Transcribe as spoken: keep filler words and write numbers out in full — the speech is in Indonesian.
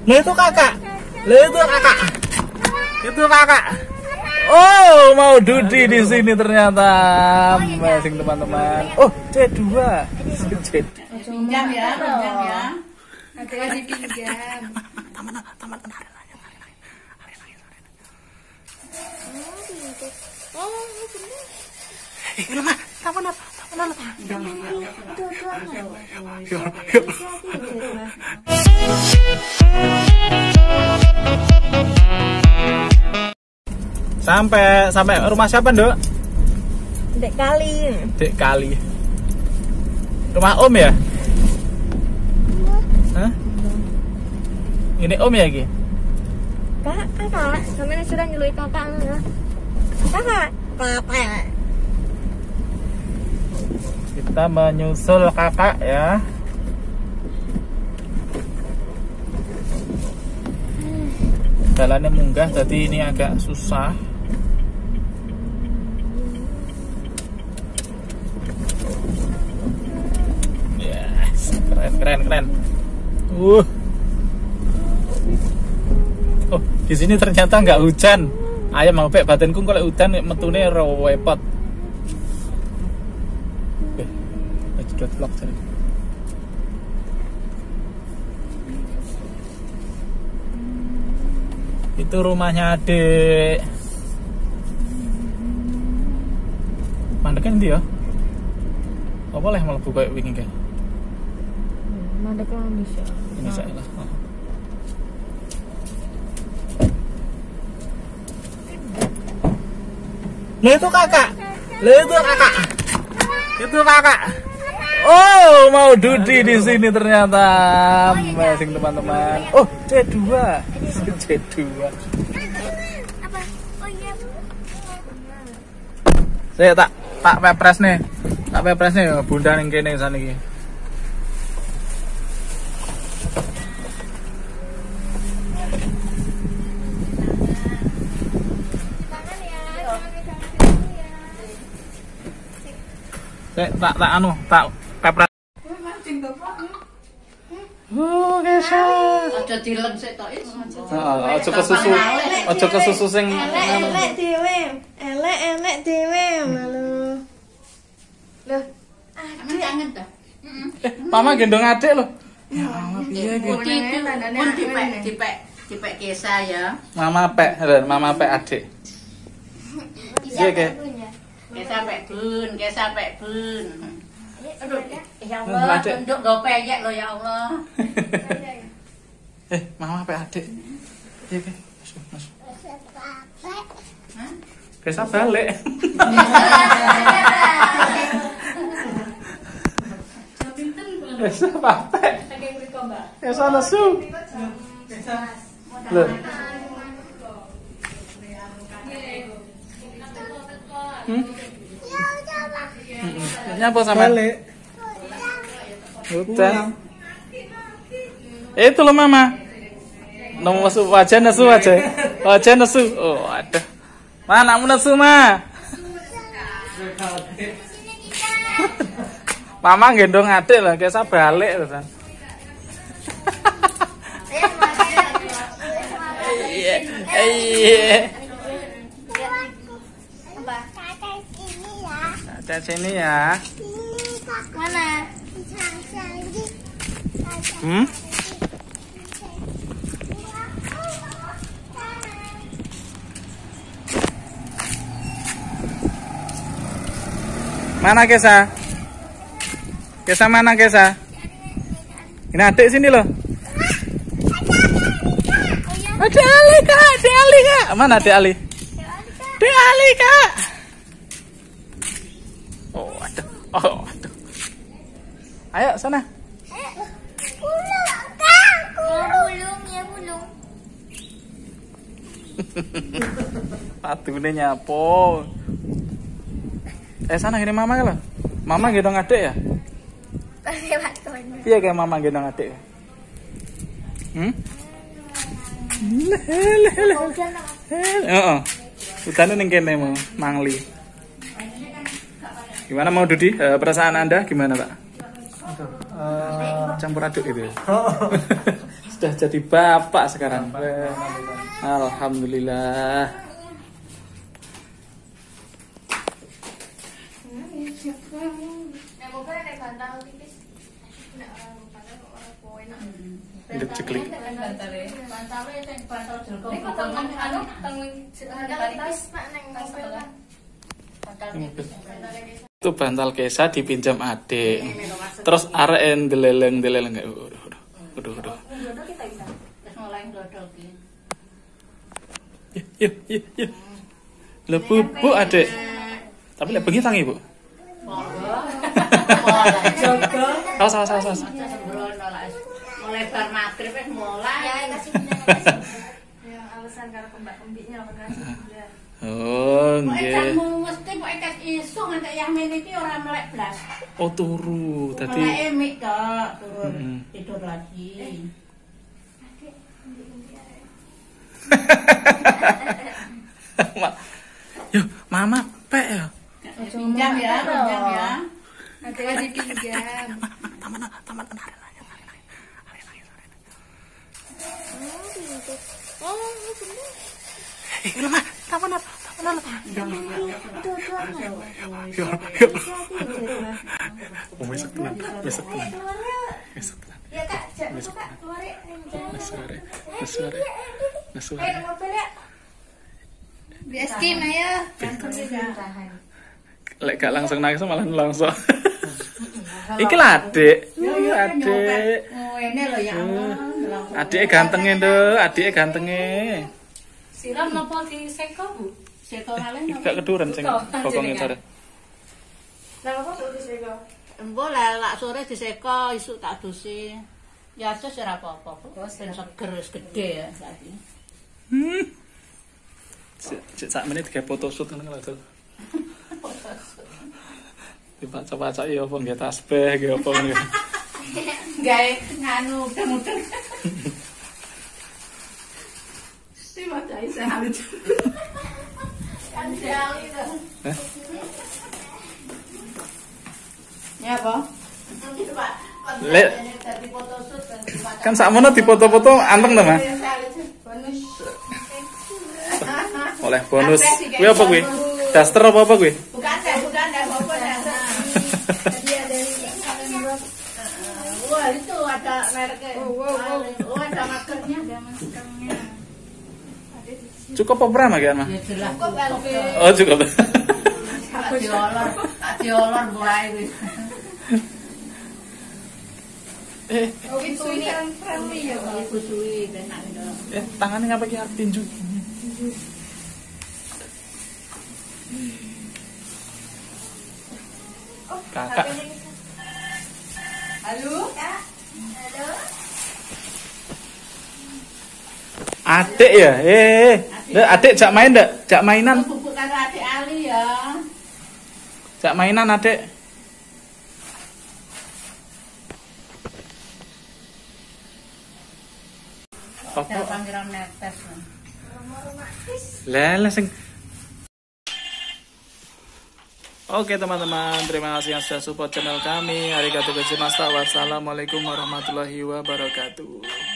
Lah itu kakak. Lah itu kakak. Itu kakak. Oh, mau Dudi di sini ternyata. Amazing teman-teman. Oh, C dua. C dua. Pinjam ya, pinjam ya. Nanti lagi pinjam. Taman, taman, taman. Eh, Mama, taman apa? Taman apa? Sampai sampai rumah siapa, Nduk? Dek Kali. Dek Kali. Rumah Om ya? Hah? Ini Om ya, Ki? Kak, kakak, sampe sudah nyelui kakak. Kakak, kakak. Kita menyusul kakak ya. Jalannya munggah, jadi ini agak susah. Yes, keren keren keren. Uh. Oh, di sini ternyata nggak hujan. Ayam mau pek batinku kalau hujan metune repot. Oke, jedot vlog tadi. Itu rumahnya Adik. Mandek kan dia? Apa boleh malah buka wingi kan? Mandek lah bisa. Ini saya lah. Lah itu kakak. Lah itu kakak. Itu kakak. Oh, mau Dudi di sini ternyata. Amazing teman-teman. Oh, C dua. C dua. Apa? Oh iya. Saya tak tak pepres nih. Tak pepres nih bunda ning kene sana iki. Saya tak tak anu, tak pepres. Oh, Kesha. Aja dilem sik tok is. Heeh, aja kesusu. Aja kesusu sing Elek dhewe. Elek elek dhewe malu. Loh, Angen-angen ta? Eh, Mama gendong Adik loh. Ya Allah, piye iki? Pun dipek, dipek, dipek Kesa ya. Mama pek, lho, Mama pek Adik. Iya, Ke. Kesa pek bun, Kesa pek bun. Aduh, ya Hmm, Allah, Adik. tunduk go peyek lo ya Allah. Eh, Mama pek Adik. Iya, Ke. Masuk, masuk. Hah? Kesa balik. Kesa papek. Kesa nesu. Loh. Hmm? Nyapa sama? Hutan. Eh, itu loh Mama. Nomor masuk wajah nesu wajah. Wajah nesu. Oh, aduh. Mana kamu nesu, Ma? Mama gendong Adik lah, Kesa balik loh, San. Iya. Iya. Ada sini ya. mana? Hmm? Mana Kesa? Kesa mana Kesa? Ini Adik sini loh. Ada Ali Kak, ada Ali Kak. Mana Adik Ali? Ada Ali Kak. Oh, aduh. Oh, aduh. Ayo sana. Bulung, Kak. Bulung ya bulung. Patune nyapo. Eh sana gini Mama lah. Mama gendong Adik ya? Iya kayak Mama gendong Adik ya? Hmm? Lele lele. Heeh. Utane ning kene mau mangli. Gimana mau Dudi? E, perasaan Anda gimana, Pak? Uh, Campur aduk gitu ya? sudah jadi bapak sekarang. Alhamdulillah. Hidup ceklik. Itu bantal Kesa dipinjam adik. Terus arek ndeleleng ndeleleng kayak udah udah udah udah. Yuk yuk yuk. Lah bubuk adik. Tapi lek bengi tangi, Bu. Jogo. Awas awas awas. awas. Mulai bar magrib wis mulai. Ya, kasih kasih. Yang alasan karo kembak-kembiknya makasih. Oh, nggih. Kamu mesti kok ikas isu nganti Yamin iki ora melek blas. Oh, turu. Tadi Melek emik tok, turun tidur lagi. Yo, mama pek ya. Pinjam ya, pinjam ya. Nanti kasih pinjam. Taman taman taman. Oh, bener. Eh, lama, taman apa? Taman apa? Tuh, tuh. Yo, yo. Oh, besok tenan, besok tenan. Besok tenan. Ya, Kak, jangan Kak, keluar ya. Nesore, nesore, nesore. Eh, mobil ya. Biaskin ayo. Lek gak langsung nangis malah langsung. Iki lah adik. Adik. Oh, ini loh ya Allah. Adike gantenge, Nduk. Adike gantenge. Siram napa diseko, Bu? Seko kalen napa? Gak keduren sing bokonge sore. Lah apa tuh disego? Embo lah lak sore diseko, isuk tak dusi. Ya terus ora apa-apa, Bu. Ben seger wis gede ya saiki. Hmm. Cek sak menit digawe foto shoot ngono lho. Dibaca-baca ya apa nggih tasbih nggih apa ngene. Gawe nganu udeng-udeng. Si macai sehat. Kan jali to. Hah? Ya, apa? Lek kan sakmono difoto-foto anteng to, Mas? Oleh bonus. Kuwi apa kuwi? Daster apa apa kuwi? Bukan deh, bukan deh, apa deh. Tadi ada lima. Wah, itu ada mereknya. Oh, ada maskernya, ada maskernya. Cukup apa berapa kan, Mas? Ya jelas. Oh, cukup. Diolor, diolor mulai wis. Eh, Oh, itu ini kan friendly ya, Kak. Iku suwi tenan to. eh tangannya ngapa ki arep tinju? Kakak. Halo? Kak. Halo. Adik ya? Eh, eh. Adik jak main ndak? Jak mainan? Bubuk karo adik Ali ya. Jak mainan adik. Apa? Panggilan netes. Lah, lah sing Oke teman-teman, terima kasih yang sudah support channel kami. Arigatou gozaimashita. Wassalamualaikum warahmatullahi wabarakatuh.